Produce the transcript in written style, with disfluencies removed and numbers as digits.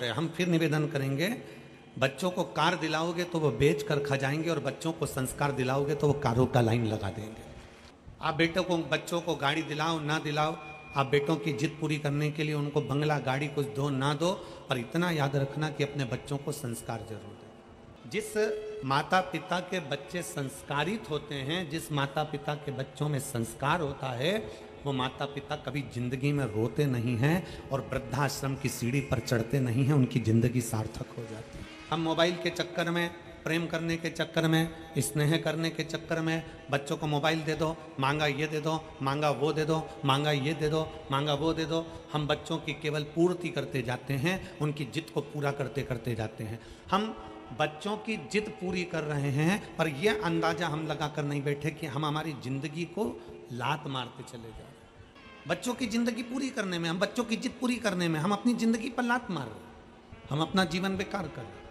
पे हम फिर निवेदन करेंगे, बच्चों को कार दिलाओगे तो वो बेच कर खा जाएंगे और बच्चों को संस्कार दिलाओगे तो वो कारों का लाइन लगा देंगे। आप बच्चों को गाड़ी दिलाओ ना दिलाओ, आप बेटों की जिद पूरी करने के लिए उनको बंगला गाड़ी कुछ दो ना दो, पर इतना याद रखना कि अपने बच्चों को संस्कार जरूर दें। जिस माता पिता के बच्चे संस्कारित होते हैं, जिस माता पिता के बच्चों में संस्कार होता है, वो माता पिता कभी जिंदगी में रोते नहीं हैं और वृद्धाश्रम की सीढ़ी पर चढ़ते नहीं हैं, उनकी जिंदगी सार्थक हो जाती है। हम मोबाइल के चक्कर में, प्रेम करने के चक्कर में, स्नेह करने के चक्कर में बच्चों को मोबाइल दे दो, मांगा ये दे दो, मांगा वो दे दो, मांगा ये दे दो, मांगा वो दे दो, हम बच्चों की केवल पूर्ति करते जाते हैं, उनकी जिद को पूरा करते करते जाते हैं। हम बच्चों की जिद पूरी कर रहे हैं, पर यह अंदाजा हम लगा कर नहीं बैठे कि हम हमारी जिंदगी को लात मारते चले जा रहे हैं। बच्चों की जिंदगी पूरी करने में, हम बच्चों की जिद पूरी करने में हम अपनी जिंदगी पर लात मार रहे हैं, हम अपना जीवन बेकार कर रहे हैं।